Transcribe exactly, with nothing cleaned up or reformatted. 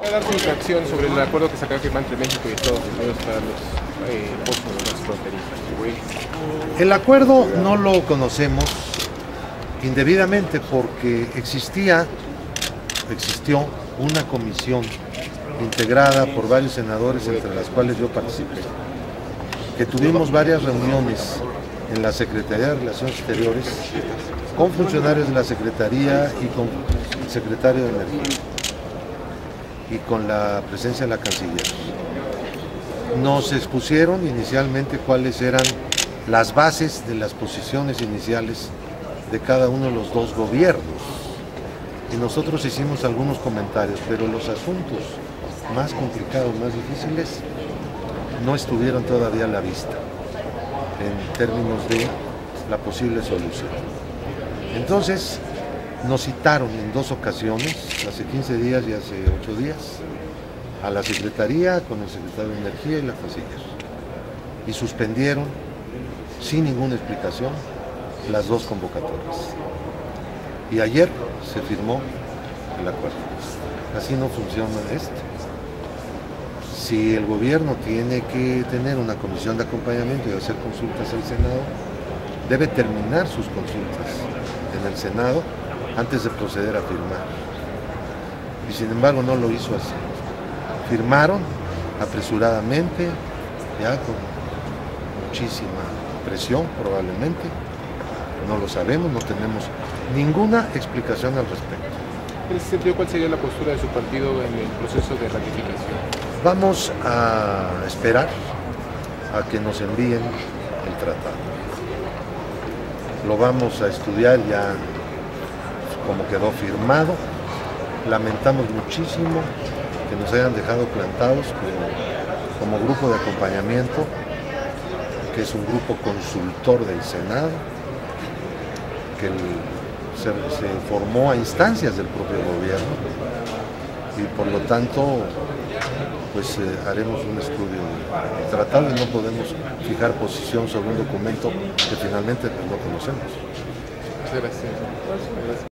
Va a dar su reacción sobre el acuerdo que se acaba de firmar entre México y Estados Unidos para los eh, pozos transfronterizos. El acuerdo no lo conocemos indebidamente porque existía, existió una comisión integrada por varios senadores, entre las cuales yo participé, que tuvimos varias reuniones en la Secretaría de Relaciones Exteriores con funcionarios de la Secretaría y con el secretario de Energía y con la presencia de la Canciller. Nos expusieron inicialmente cuáles eran las bases de las posiciones iniciales de cada uno de los dos gobiernos y nosotros hicimos algunos comentarios, pero los asuntos más complicados, más difíciles, no estuvieron todavía a la vista en términos de la posible solución. Entonces nos citaron en dos ocasiones, hace quince días y hace ocho días, a la Secretaría con el secretario de Energía y la Canciller, y suspendieron sin ninguna explicación las dos convocatorias. Y ayer se firmó el acuerdo. Así no funciona esto. Si el gobierno tiene que tener una comisión de acompañamiento y hacer consultas al Senado, debe terminar sus consultas en el Senado antes de proceder a firmar. Y sin embargo no lo hizo así. Firmaron apresuradamente, ya con muchísima presión probablemente, no lo sabemos, no tenemos ninguna explicación al respecto. En ese sentido, ¿cuál sería la postura de su partido en el proceso de ratificación? Vamos a esperar a que nos envíen el tratado. Lo vamos a estudiar ya como quedó firmado. Lamentamos muchísimo que nos hayan dejado plantados como, como grupo de acompañamiento, que es un grupo consultor del Senado, que el, se, se formó a instancias del propio gobierno y por lo tanto pues eh, haremos un estudio del tratado y no podemos fijar posición sobre un documento que finalmente no conocemos. Muchas gracias.